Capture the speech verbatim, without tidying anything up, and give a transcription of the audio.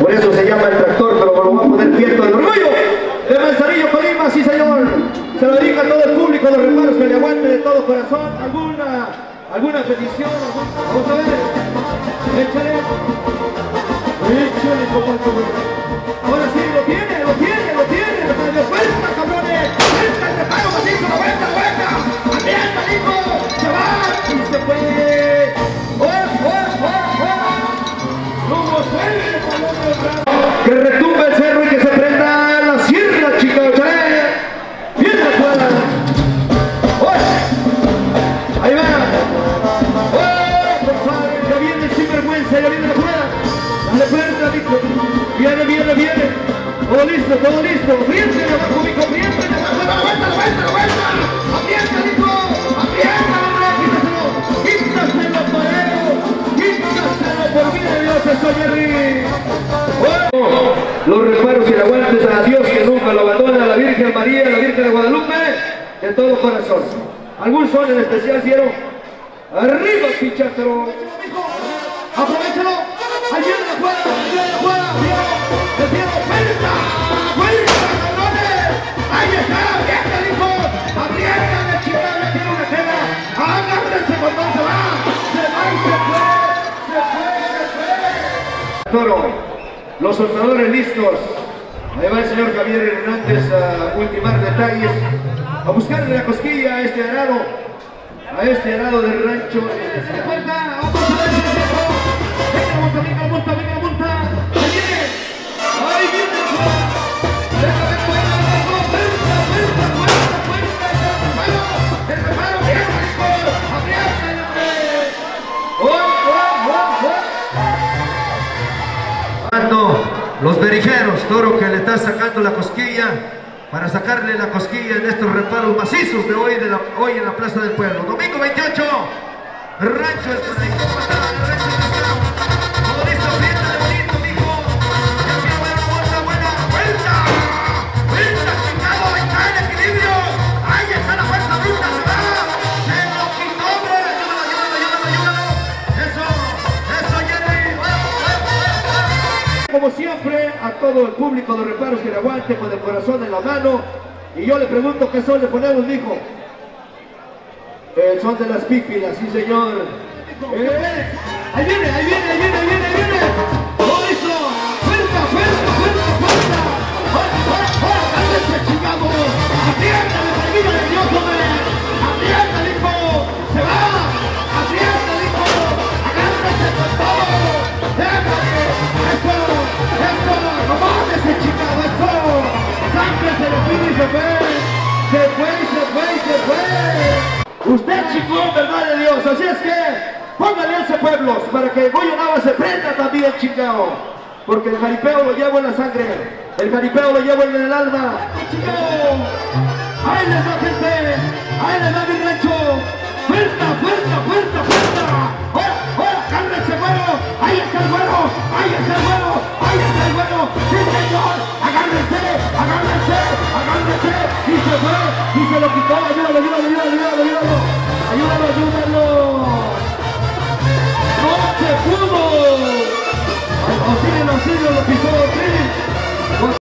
Por eso se llama el tractor, pero lo voy a poner Pierto del Orgullo de Manzanillo, Colima, sí señor. Se lo dedica a todo el público, los reparos que le aguante de todo corazón. ¿Alguna, alguna petición? Vamos a ver. Échale. Échale, compadre. Ahora sí, lo tiene, lo tiene, lo tiene. ¡De vuelta, cabrones! ¡Vuelta el reparo macizo! ¡La vuelta, la vuelta! ¡Aprieta, hijo! ¡Se va! ¡Y se fue! ¡Oh, oh, oh, oh! ¡Como suele, cabrón del bravo! ¡Que retumbe el cerro y que se prenda la sierra, chica! ¡Échale! ¡Bien la cuadra! ¡Oh! ¡Ahí va! ¡Oh, compadre! ¡Ya viene el sinvergüenza! ¡Ya viene la cuadra! ¡Dale puerta, hijo! ¡Viene, viene, viene! Todo listo, todo listo. Apriéntale abajo, mijo, apriéntale abajo. ¡La vuelta, la vuelta, la vuelta! ¡Apriéntale, hijo! ¡Apriéntale, hombre! ¡Quítaselo! ¡Quítaselo, torero! ¡Quítaselo por vida de Dios! ¡Eso, Jerry! Bueno, los reparos y el aguantes a Dios que nunca lo abandona, a la Virgen María, a la Virgen de Guadalupe, de todo corazón. ¿Algún son en especial, quiero? ¡Arriba, pichátelo! ¡Aprovechalo! ¡Ahí viene la jugada! ¡Ahí viene la jugada! ¡Se tiene vuelta! ¡Vuelta, cabrones! ¡Ahí está! ¡Aprieta, hijo! ¡Aprieta, la chica! ¡Le tiene una cena! ¡Agárrense cuando se va! ¡Se va y se fue! ¡Se fue, se fue! Toro, los soltadores listos. Ahí va el señor Javier Hernández a ultimar detalles, a buscarle la cosquilla a este arado, a este arado del rancho. ¡Se cuenta! ¡Vamos a ver si es eso! ¡Venga, monta, venga, monta, venga, monta! ¡Ahí viene! ¡Ahí viene! ¡Venga, venga, venga, venga! ¡Fuerza, fuerza, fuerza, fuerza! ¡El reparo! ¡El reparo! ¡Aprieta, hijo! ¡Aprieta, hombre! ¡Oh, oh, oh, oh! Los berijeros, toro que le está sacando la cosquilla para sacarle la cosquilla en estos reparos macizos de hoy, de la, hoy en la Plaza del Pueblo. Domingo veintiocho, Rancho del Rancho todo listo, apriétale bonito, mijo. Ya quiero ver una vuelta buena. ¡Vuelta! ¡Vuelta, chingado! ¡Ahí está el equilibrio! ¡Ahí está la fuerza bruta! ¡Se va! ¡Se lo quitó, hombre! ¡Ayúdalo, ayúdalo, ayúdalo, ayúdalo! ¡Eso! ¡Eso, Jerry! Como siempre, a todo el público de reparos que le aguante con el corazón en la mano. Y yo le pregunto qué son le ponemos, mijo. El son de las pípilas, sí señor. Eh, ahí viene, ahí viene, ahí viene, ahí viene, ahí viene. Todo listo. Fuerza, fuerza, fuerza, fuerza. ¡Fuera, fuera, fuera! ¡Cállense, chingados! ¡Apriétale, maravilla de Dios, hombre! ¡Apriétale, hijo! ¡Se va! ¡Apriétale, hijo! ¡Agárrese con todo! ¡Déjale! ¡Eso! ¡Eso! ¡Acomódese, chingado! ¡Eso! ¡Sáquese el pino y se fue! ¡Se fue, se fue, se fue! Usted chingón, verdad de Dios, así es que póngale once pueblos para que Goyo Nava se prenda también, chingado, porque el jaripeo lo llevo en la sangre, el jaripeo lo llevo en el alma, chingado. Ahí les va, gente, ahí les va mi rancho, fuerza, fuerza, fuerza, fuerza, ahora, ahora, cálmense, güero, ahí está el güero, ahí está el güero, ahí está el güero, sí señor, agárrense, agárrense, agárrense, y se fue, y se lo quitó, ayúdalo, ayúdalo, ayúdalo, ayúdalo, ayúdalo, ayúdalo, ayúdalo, no se pudo, auxilio, auxilio, lo pisó, sí.